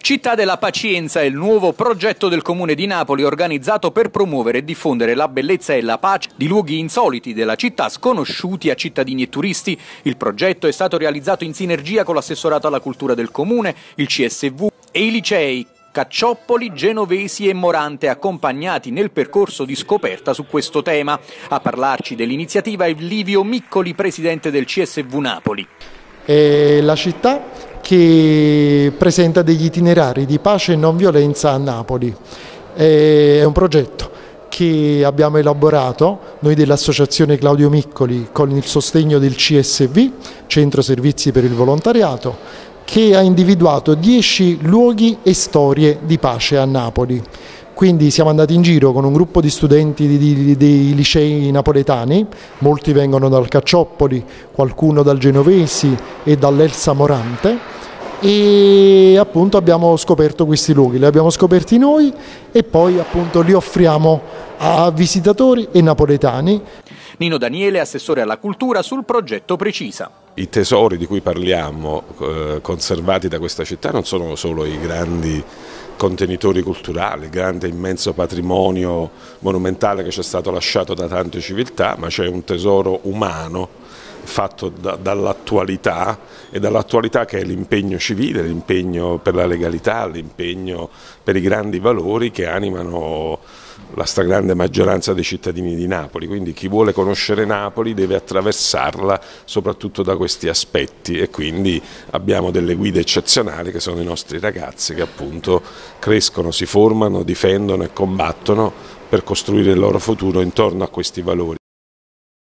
Città della Pacienza è il nuovo progetto del Comune di Napoli organizzato per promuovere e diffondere la bellezza e la pace di luoghi insoliti della città sconosciuti a cittadini e turisti. Il progetto è stato realizzato in sinergia con l'assessorato alla cultura del Comune, il CSV e i licei Caccioppoli, Genovesi e Morante, accompagnati nel percorso di scoperta su questo tema. A parlarci dell'iniziativa è Livio Miccoli, presidente del CSV Napoli. È la città che presenta degli itinerari di pace e non violenza a Napoli. È un progetto che abbiamo elaborato noi dell'Associazione Claudio Miccoli con il sostegno del CSV, Centro Servizi per il Volontariato, che ha individuato 10 luoghi e storie di pace a Napoli. Quindi siamo andati in giro con un gruppo di studenti dei licei napoletani, molti vengono dal Caccioppoli, qualcuno dal Genovesi e dall'Elsa Morante, e appunto abbiamo scoperto questi luoghi, li abbiamo scoperti noi e poi appunto li offriamo a visitatori e napoletani. Nino Daniele, assessore alla cultura, sul progetto precisa. I tesori di cui parliamo, conservati da questa città, non sono solo i grandi contenitori culturali, il grande immenso patrimonio monumentale che ci è stato lasciato da tante civiltà, ma c'è un tesoro umano fatto dall'attualità, e dall'attualità che è l'impegno civile, l'impegno per la legalità, l'impegno per i grandi valori che animano la stragrande maggioranza dei cittadini di Napoli. Quindi chi vuole conoscere Napoli deve attraversarla soprattutto da questi aspetti, e quindi abbiamo delle guide eccezionali che sono i nostri ragazzi che appunto crescono, si formano, difendono e combattono per costruire il loro futuro intorno a questi valori.